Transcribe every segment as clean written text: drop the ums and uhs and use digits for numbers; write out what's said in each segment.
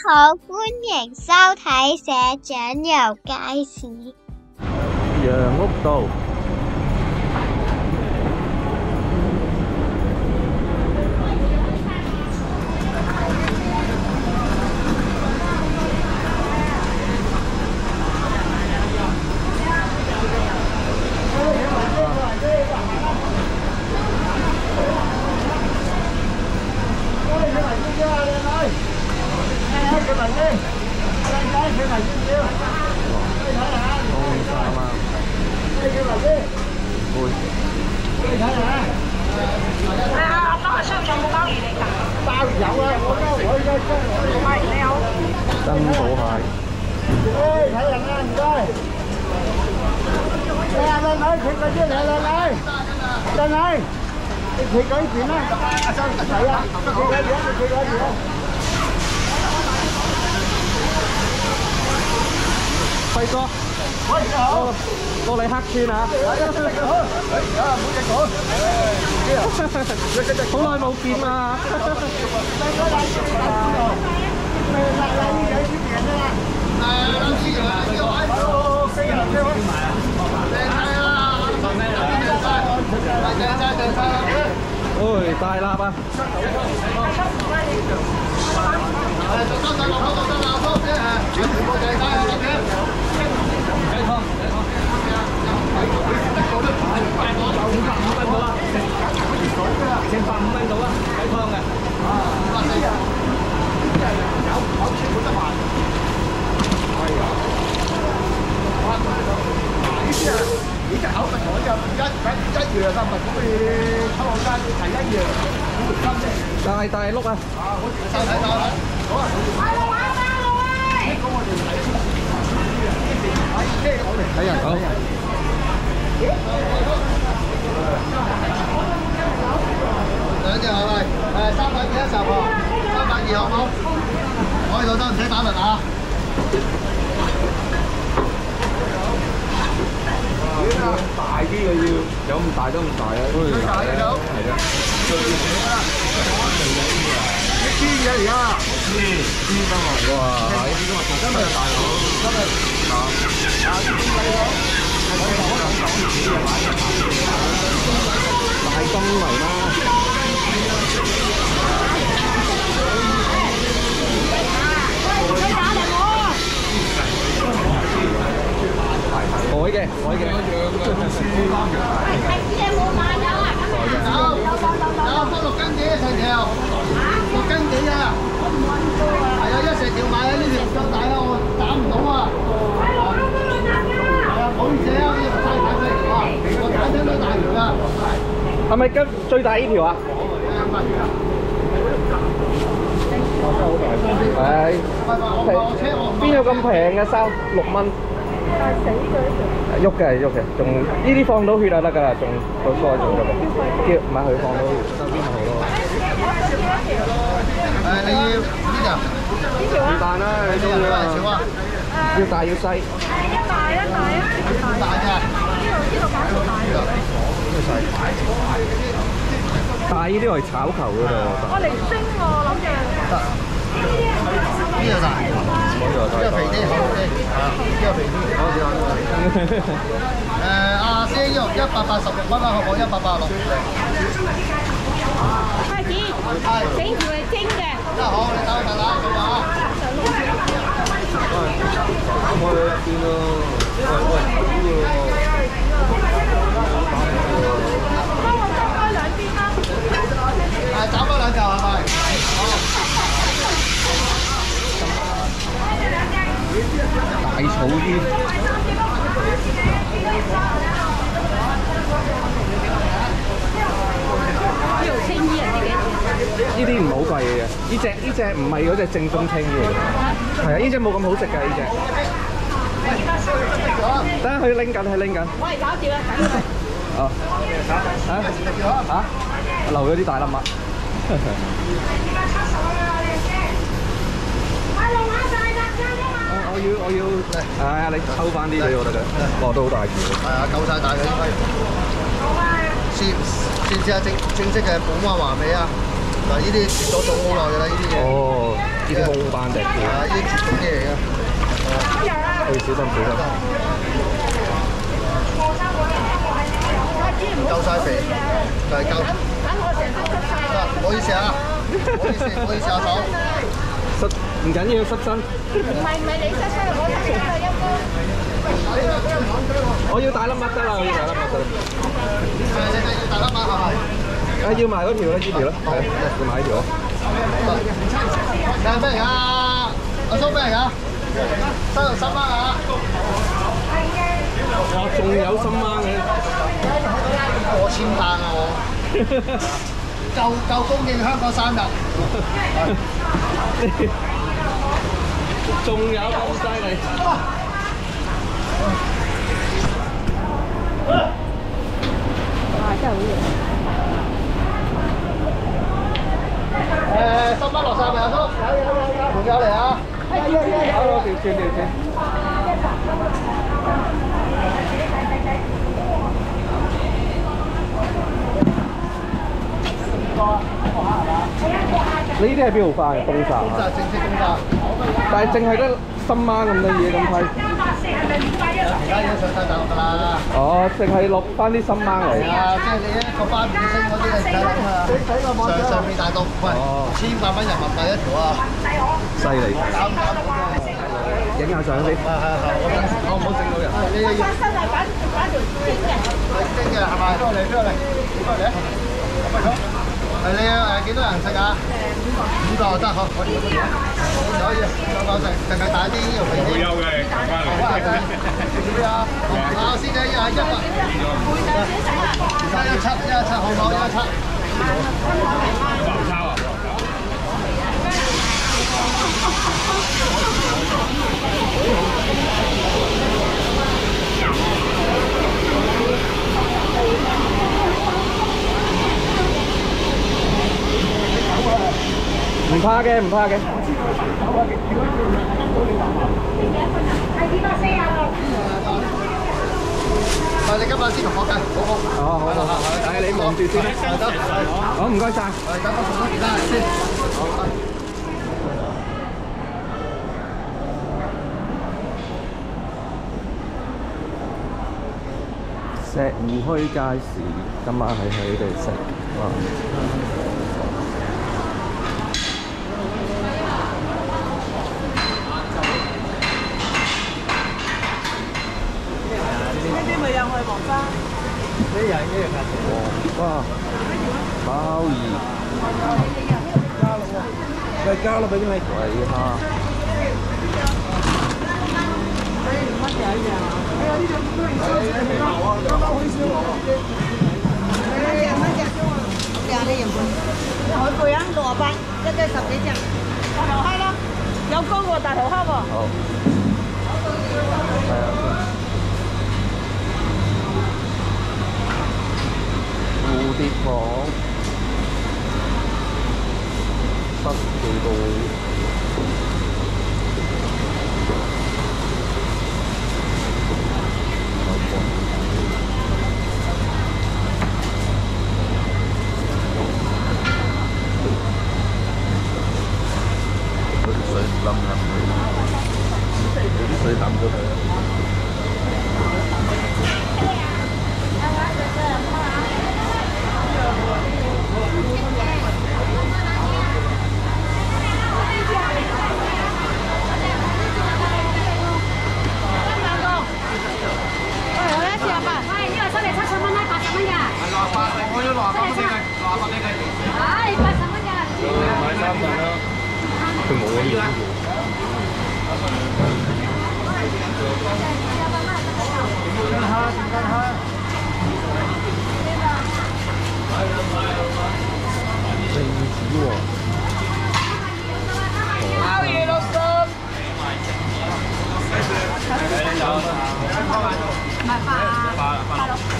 好，歡迎收睇社長遊街市。 楊屋道。珍寶蟹。睇人啊，唔該。靚女，企嗰啲靚女，靚女，你企嗰邊啦。阿生睇啊，企嗰邊，你企嗰邊啊。輝哥，喂，你好，過嚟客串啊！好耐冇見啦！喂，大粒啊！150到啦，雞湯嘅。呢隻口咪同一樣啊，咪好似抽後間係一樣，大碌啊！好啊！睇人講。兩隻係咪？300幾一十喎，320好冇？我呢度得唔使打輪啊！大啲嘅要有咁大都咁大啊！最大嘅有係啊，最大1,000嘅而家，1,000得喎！哇！真係大佬，真係大金嚟啦！改嘅。有6斤幾一成條，6斤幾啊？係啊，一成條買啊，呢條唔夠大啦，我打唔到啊！係啊，唔好意思啊，呢條太大條啊，我揀親都大條啦。係咪跟最大呢條啊？係。邊有咁平嘅衫？6蚊。但係死佢喐嘅，仲呢啲放到血就得㗎啦，仲個腮仲得嘅，叫唔係佢放到血，周邊咪好咯。你要呢條？是但啦，你中意啊？要大要細？大嘅。呢度揀到大嘅。大呢啲係炒球嗰度。我嚟蒸喎，諗住。得。呢度大。呢個肥啲，好啲，呢個肥啲，好啲。阿師兄186蚊啦，好唔好？186。開始，整條係蒸嘅。好，你等我等啦，好嘛？咁我入邊咯，幫我執開兩邊啦。斬多2嚿係咪？大草煙，呢度青衣人哋幾？呢啲唔好貴嘅，呢隻唔係嗰隻正宗青衣嚟嘅，係啊，呢隻冇咁好食㗎，呢隻。等下佢拎緊。我係搞掂啦，緊佢。哦。嚇？留咗啲大粒物。我要，你抽翻啲俾我得嘅，都好大條。係啊，夠晒大嘅呢批。試下正式嘅寶馬華美啊！嗱，呢啲絕咗種好耐㗎啦，呢啲嘢。哦。 啲空班定叫？ 呢啲絕種嘢嚟嘅。 要小心小心。 夠晒肥，就係夠。唔好意思啊，唔好意思，唔好意思啊，嫂。 濕唔緊要，濕身。 唔係你濕身，我濕身啦，一哥。 我要大粒麥得啦，我要大粒麥得啦。 你要大粒麥係咪？ 啊，要埋嗰條啦，呢條啦，係啊，要埋呢條啦。 你係咩嚟㗎？阿叔咩嚟㗎？收到10蚊啊！ 哇，仲有10蚊嘅。 過千單啊我。夠供應香港3日。 仲有咁犀利？ 哇！真係好型。 10蚊落晒未阿叔？有，仲有嚟啊！ 好，條線。你呢啲係邊度翻嘅？東沙。 就係正式公價。 但係淨係得10蚊咁多嘢咁批。 而家已經上晒大陸㗎啦。 哦，淨係落翻啲10蚊嚟。 係啊，即係你一個班5星嗰啲你唔使諗啊。上面大到喂，1,800蚊人民幣一條啊！ 犀利。 搞影下相先。係，我唔好整到人。 你要翻身係擺條蒸嘅。 蒸嘅係咪？邊個嚟？係你幾多人食啊？5個得好，可以。可以，兩個食，淨係大啲肉皮啲。會有嘅，翻嚟。幾多啊？啊，師姐100。117好唔好？117。有冇抄啊？ 唔怕嘅，唔怕嘅。 但係你今晚先同我計，好。 好。誒，你望住先啦。 得。 好，唔該晒。 等我送多件單嚟先。好。 石湖墟街市，今晚喺度食。 呢啲咪又係黃花。 呢樣嘅。 哇！鮑魚。喂，加落俾啲你。喂蝦。 乜嘢一樣啊？海貝啊，68，一隻10幾隻。大頭蝦啦，有膏喎，大頭蝦喎。 好。係啊。蝴蝶網，北記道。水冧入去，有啲水抌咗佢。 我要68俾佢，68俾佢。 唉，80蚊㗎。 買3份啦。佢冇咗呢個。正子喎。鮑魚60。 唔係8六。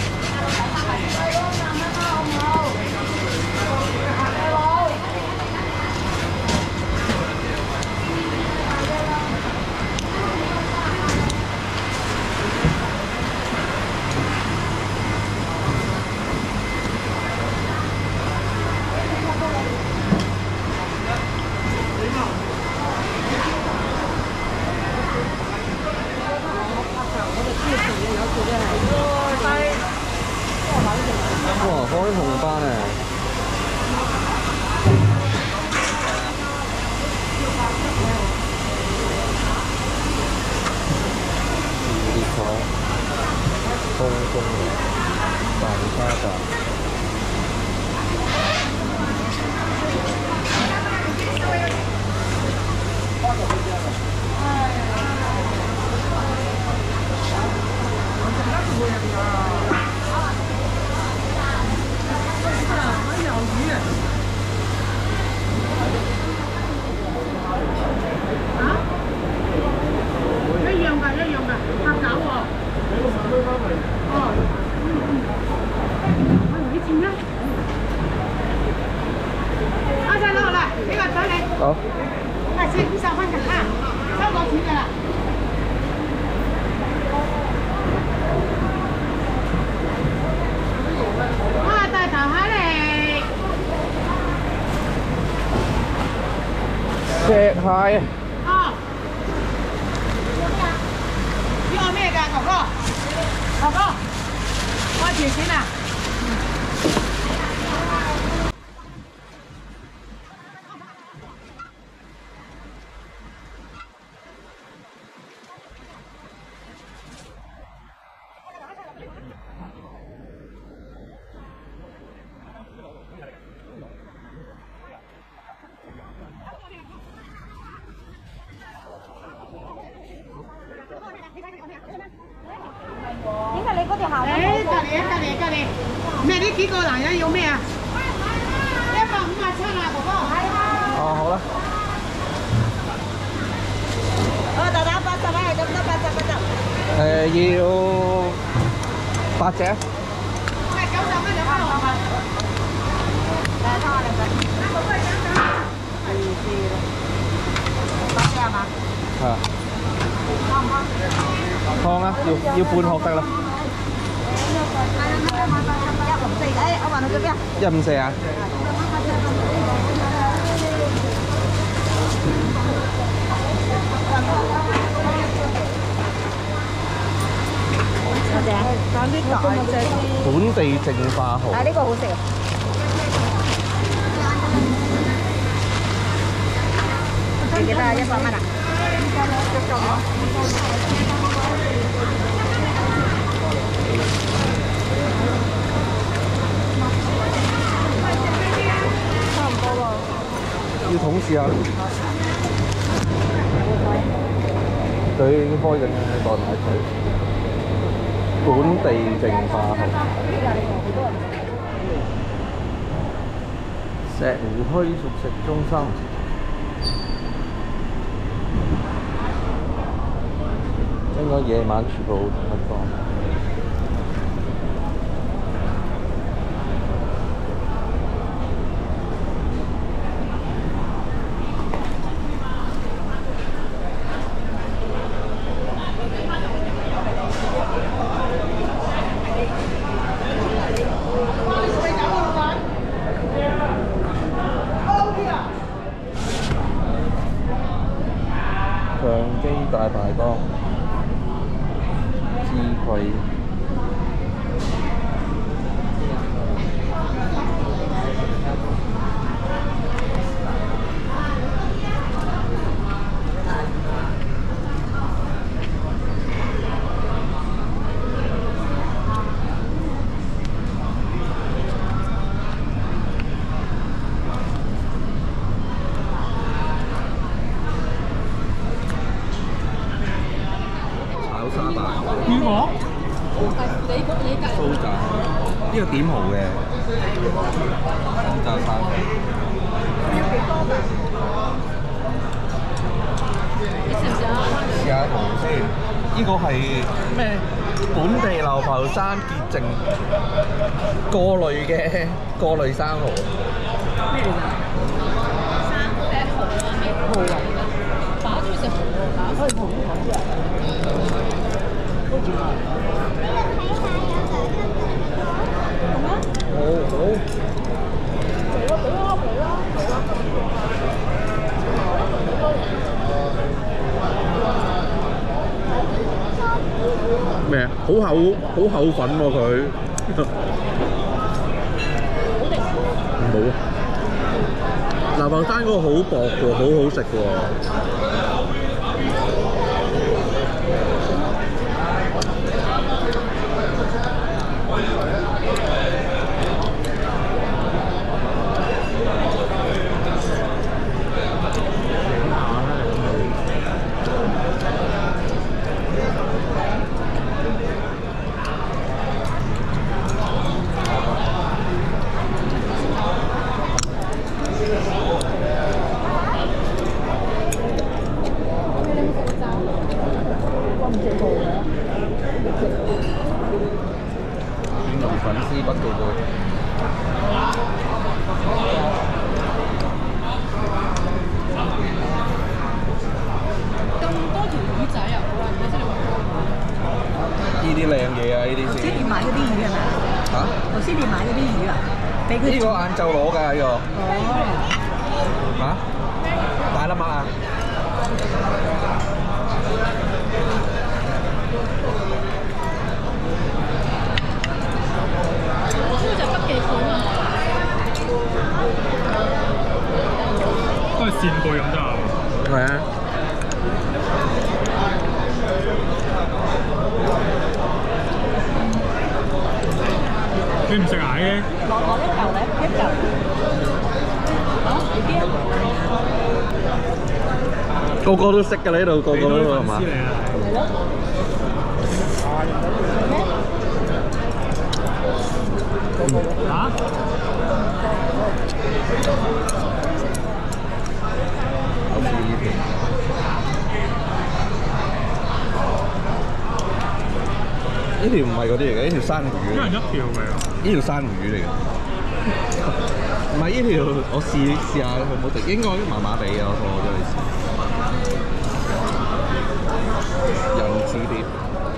收咗錢㗎啦。啊，大頭蝦嚟！ 石蟹。 哦。呢個咩㗎，哥哥？哥哥，開條錢啊！ 點解你嗰條校誒，隔離，咩呢幾個男人要咩啊？157啊，哥哥。 哦，好啦。 大打80蚊係咁多80。 要8隻。 唔係90蚊2包係嘛？ 嚟睇下你哋。8隻係嘛？ 係啊。湯啊，要半殼得啦。 154，我問佢做咩啊 154啊？ 多謝。揀啲大隻啲。 本地淨化蠔。 呢個好食。你記得100蚊啊？差唔多啦。 要桶試下。佢已經開緊代買水。本地淨化蠔。石湖墟熟食中心。應該夜晚全部開放。強基大排檔。智慧炒沙巴。 魚鵝。 酥炸，呢個點蠔嘅酥炸沙巴。試下蠔先，呢個係咩？本地流浮山潔淨過濾生蠔。 咩嚟㗎？生蠔啊，咩蠔啊？爸中意食蠔喎，爸可以蠔咩啊？好厚粉喎佢。冇啊！流浮山嗰個好薄喎，好好食喎。粉絲不記杯。 嘢啊！呢啲頭先先。 你買嗰啲魚係咪啊？ 嚇？ 頭先你買嗰啲魚啊？俾佢。 呢個晏晝攞㗎呢個。 哦。 嚇？大粒碼啊！ 呢個就北記款啊！ 都係扇貝咁啫嘛。 係啊。 你唔食蟹嘅？ 攞一嚿咧，一嚿。好，呢啲啊。 個個都識㗎，呢度個個都係嘛？ 係咯。 嚇？ 呢條唔係嗰啲嚟嘅，呢條生魚。 一人一條嘅。 呢條生魚嚟嘅。唔係呢條，我試下好唔好食？應該麻麻地啊，我都去試。人字碟。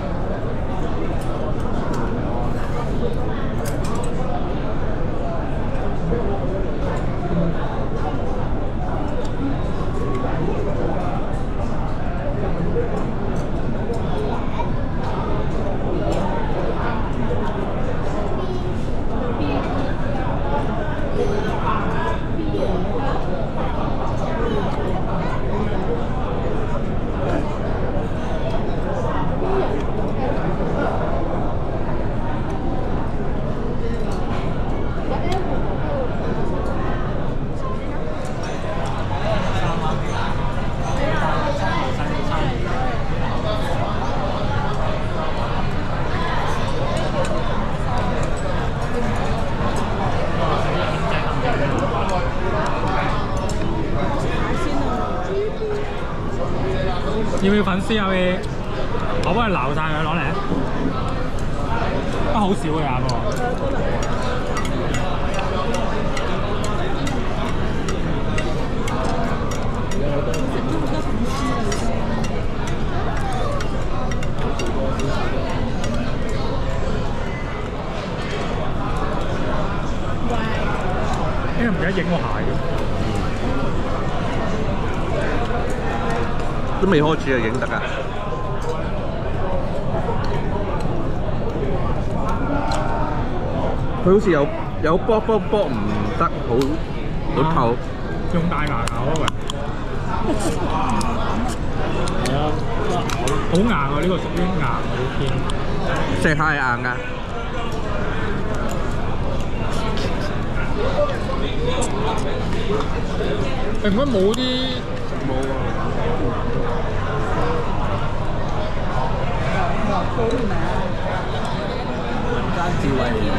要唔要粉絲啊？你我幫你撈晒佢攞嚟，都好少嘅喎。因為唔記得影個鞋嘅。 都未開始就影得㗎。佢好似有卜唔得，好透。 用大牙咬啊！係啊，好硬啊！呢個屬於硬嗰啲偏。 石蟹係硬㗎。 應該冇啲冇啊。 民間智慧麵。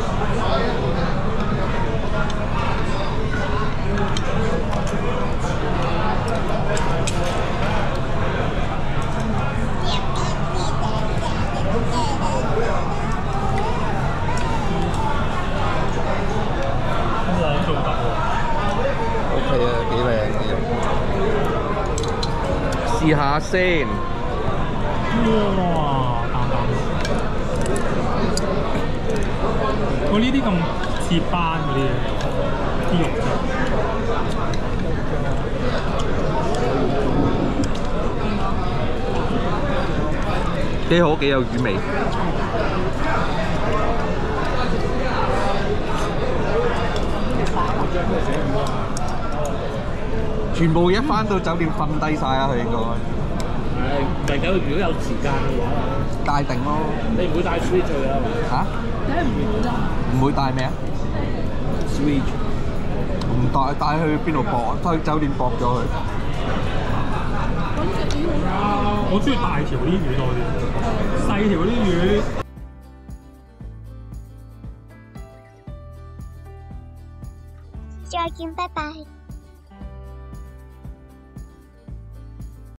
網做得喎。 OK 啊，幾靚嘅。試下先。 哇！淡淡。我呢啲咁切斑嗰啲啲肉質。 幾好，幾有魚味。全部一返到酒店瞓低晒啦，佢應該。 唔係如果有時間嘅話， 帶定咯。 你唔會帶 Switch 去啊嘛？ 嚇？ 梗係唔會啦。 唔會帶咩啊 ？Switch 唔帶去邊度駁？去酒店駁咗佢。 我中意大條啲魚多啲，細條啲魚。 再見，拜拜。